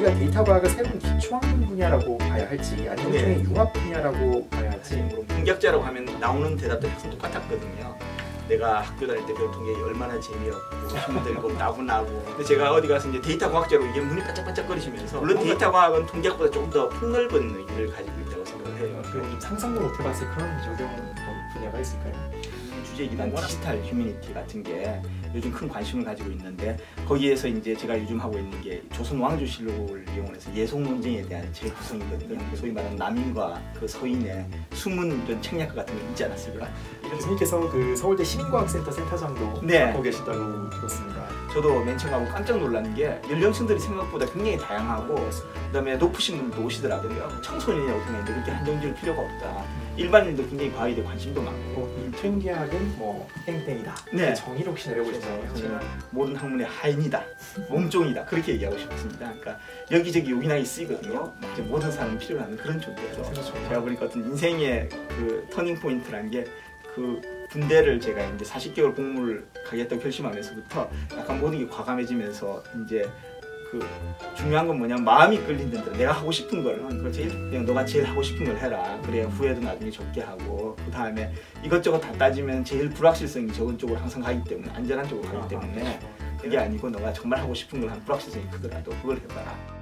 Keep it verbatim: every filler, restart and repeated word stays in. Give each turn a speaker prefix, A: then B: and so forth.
A: 우리가 데이터 과학을 새로운 기초학문 분야라고 봐야 할지 아니면
B: 네.
A: 일종의 융합 분야라고 봐야 할지.
B: 뭐 통계학자라고 하면 나오는 대답들이 항상 똑같았거든요. 내가 학교 다닐 때 배운 통계 얼마나 재미없고 힘들고 나분하고. 근데 제가 어디 가서 이제 데이터 과학자로 이게 눈이 반짝반짝거리시면서 물론 데이터 과학은 통계학보다 조금 더 폭넓은 의미를 가지고 있다고 생각을 해요.
A: 그럼 좀 상상을 어떻게 봤을 때 그런 적용 분야가 있을까요?
B: 주제이긴 한 디지털 휴머니티 같은 게 요즘 큰 관심을 가지고 있는데 거기에서 이제 제가 요즘 하고 있는 게 조선 왕조실록을 이용해서 예속 논쟁에 대한 재구성이거든요. 소위 말하는 남인과 그 서인의 숨은 이런 책략 같은 게 있지 않았을까?
A: 교수님께서 그 서울대 시민과학센터 센터장도
B: 네.
A: 맡고 계시다고 들었습니다.
B: 저도 맨 처음 하고 깜짝 놀란 게 연령층들이 생각보다 굉장히 다양하고 그다음에 높으신 분도 오시더라고요. 청소년이 어떻게 했는데 그렇게 한정 지을 필요가 없다. 일반인도 굉장히 과학에 대해 관심도 많고
A: 이 통계학은 뭐 땡땡이다.
B: 네.
A: 그 정의를 혹시 내려보시나요?
B: 저는 모든 학문의 하인이다, 몸종이다 그렇게 얘기하고 싶습니다. 그러니까 여기저기 요긴하게 쓰이거든요. 이제 모든 사람이 필요로 하는 그런 존재죠.
A: 그렇죠.
B: 제가 보니까 어떤 인생의 그 터닝 포인트라는 게 그 군대를 제가 이제 사십 개월 복무를 가겠다고 결심하면서부터 약간 모든 게 과감해지면서 이제 그 중요한 건 뭐냐 마음이 끌린다. 내가 하고 싶은 걸 그걸 제일 그냥 너가 제일 하고 싶은 걸 해라. 그래야 후회도 나중에 적게 하고 그 다음에 이것저것 다 따지면 제일 불확실성이 적은 쪽으로 항상 가기 때문에 안전한 쪽으로 가기 때문에 그게 아니고 너가 정말 하고 싶은 걸 한 불확실성이 크더라도 그걸 해봐라.